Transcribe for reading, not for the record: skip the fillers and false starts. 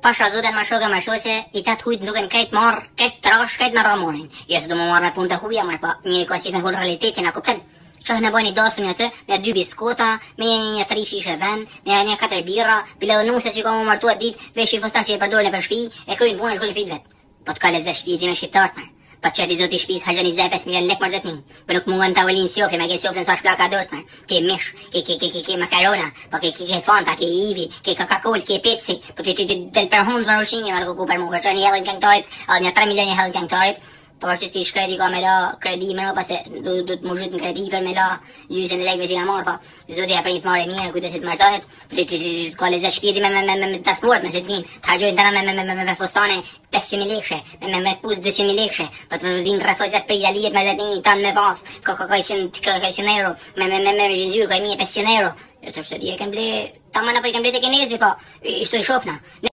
Pasha zoten ma shoqe, i tat hujt duken krejt marr, krejt trash, krejt me ramonin. Jo se do më marr me punë të huja, marr, po njëri ka si me hull realitetin, a kupton? Çoh në bani dasëm atë, me 2 biskota, me një 3 shishe ven, me një 4 birra, bile nuse që ka më martuar ditë, veshin fustan si e përdorin për shtëpi, e kryin punën shkollën shtëpi vet. Po të ka lezet shtëpi me shqiptarët më. Po çeti zoti shtëpis hajani 5 milionë lekë marrëzetni. Po nuk mungon ta ulin sjofi, me ke sjofën sa shplaka dorës më. Ke mish, ke makarona, po ke Fanta, ke Ivi, ke Coca-Cola, ke Pepsi, po ti del për hundë me ushqime, marrë ku për mua, çani hellën këngëtarit, një 3 milionë hellën këngëtarit. Pavarësisht i shkreti ka me la kredi me la, pase du të më zhyt në kredi për me la gjysën e lekëve si ka marrë, po zoti ja prit marrë mirë, kujdeset martohet, po ti ka lezet shtëpi me transport, me se të vinë, të hargjojnë tëna me fustane 500.000 lekëshe, me pus 200.000 lekëshe, po të vinë rrefozet për italijet me zetni, tanë me vaf, ka 100 euro, me zhizur, ka 1500 euro. Jo të shtë di e kem ble, ta mana po i kem ble të kinezi, po ishtu i shofna.